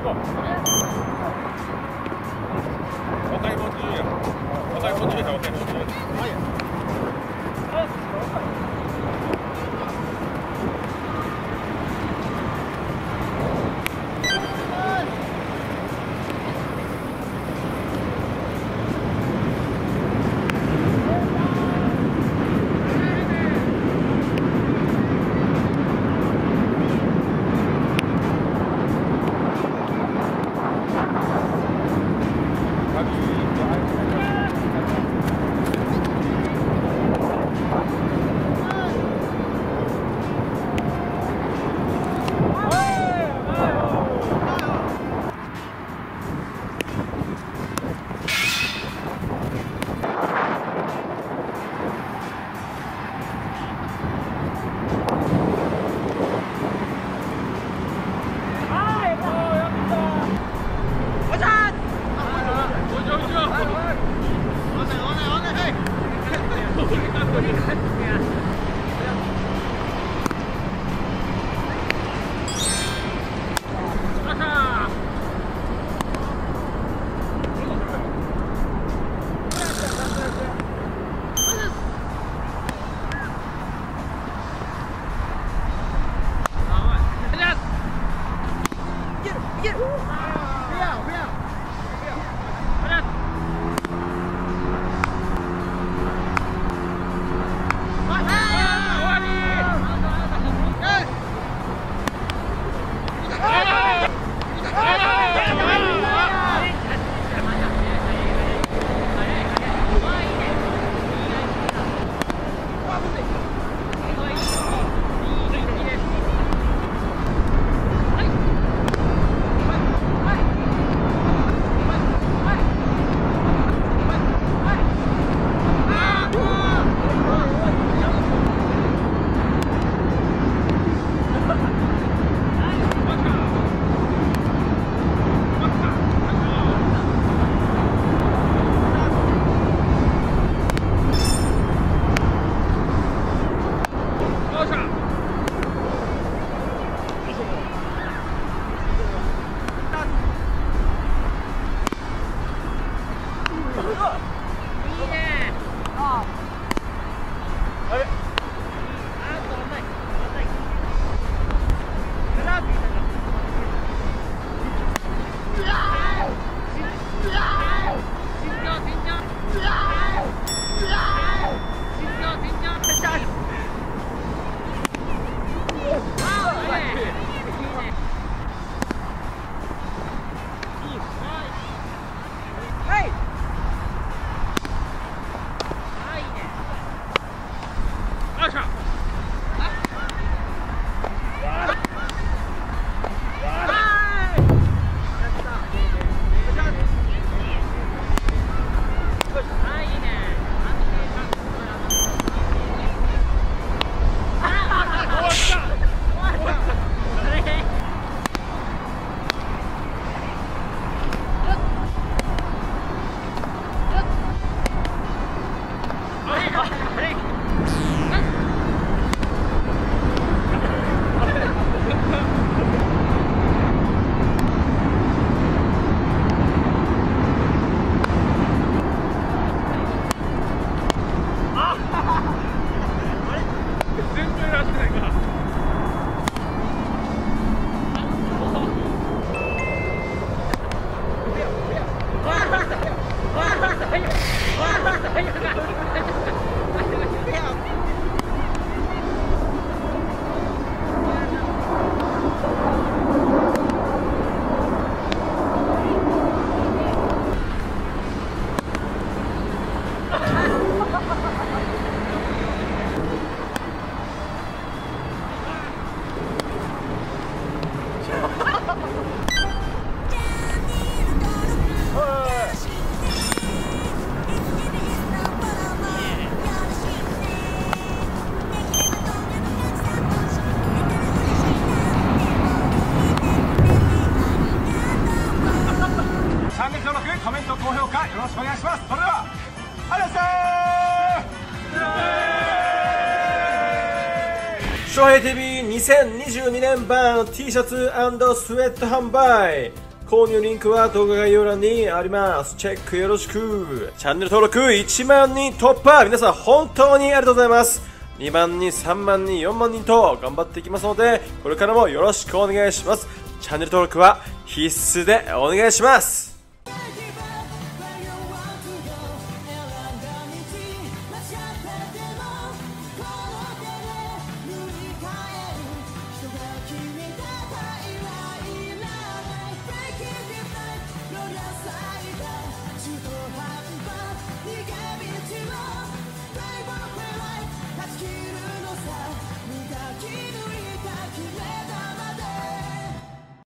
若いもん中や。若いもん中や。若いもん中。はい。 翔平 TV2022 年版 T シャツ&スウェット販売購入リンクは動画概要欄にあります。チェックよろしく。チャンネル登録1万人突破。皆さん本当にありがとうございます。2万人、3万人、4万人と頑張っていきますので、これからもよろしくお願いします。チャンネル登録は必須でお願いします。